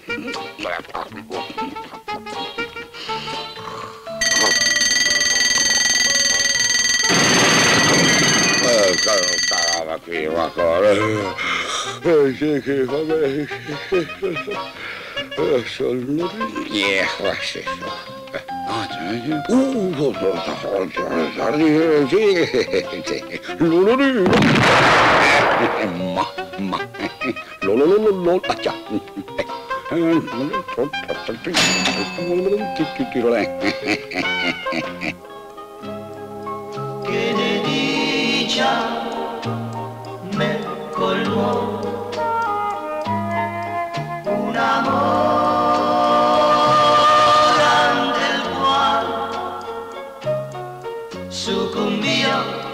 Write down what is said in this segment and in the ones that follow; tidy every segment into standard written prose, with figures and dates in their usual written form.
Qui, ma cosa? Sì, che va bene. Sono viejo, sì. Che ne dicia me colmò un amor del cual sucumbió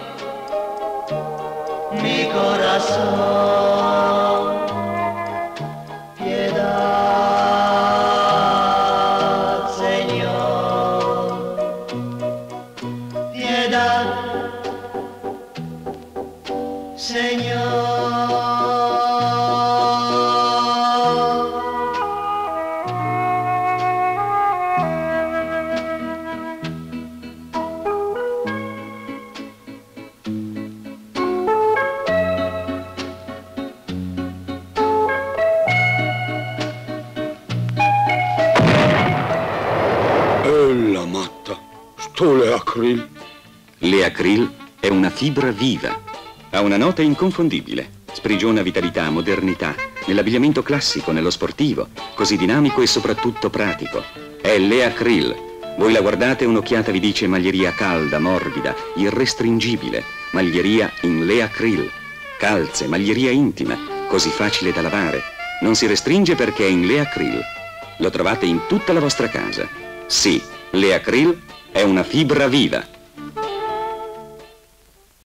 mi corazón. Piedad, Señor, piedad, Señor. La matta, sto Leacril. Leacril è una fibra viva. Ha una nota inconfondibile. Sprigiona vitalità, modernità, nell'abbigliamento classico, nello sportivo, così dinamico e soprattutto pratico. È Leacril. Voi la guardate e un'occhiata vi dice maglieria calda, morbida, irrestringibile, maglieria in Leacril. Calze, maglieria intima, così facile da lavare. Non si restringe perché è in Leacril. Lo trovate in tutta la vostra casa. Sì, Leacril è una fibra viva.